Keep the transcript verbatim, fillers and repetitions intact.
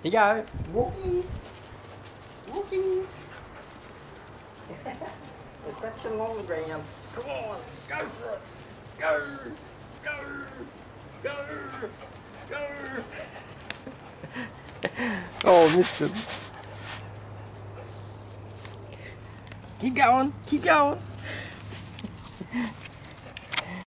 Here you go. Walkie. Walkie. It's got some long ground. Come on, go for it. Go, go, go, go. Oh, missed him. Keep going, keep going.